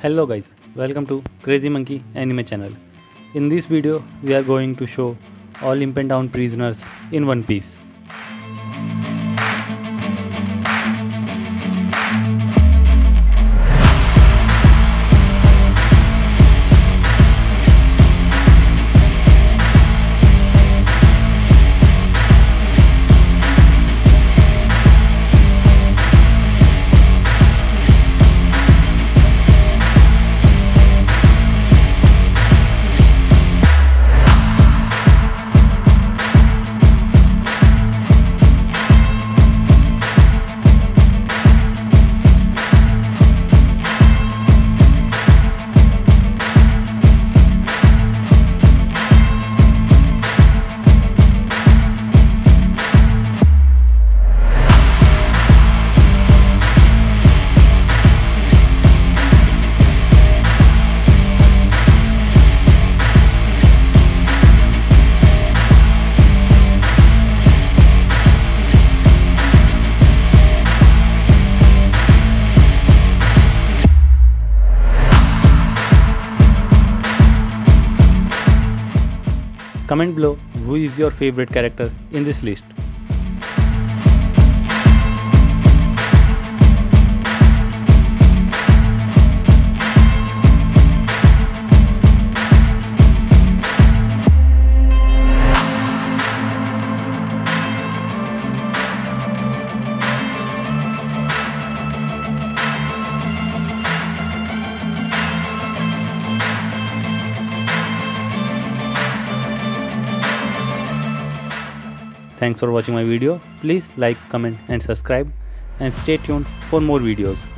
Hello guys, welcome to Crazy Monkey Anime channel. In this video, we are going to show all Impel Down prisoners in one piece. Comment below who is your favorite character in this list. Thanks for watching my video. Please like, comment and subscribe and stay tuned for more videos.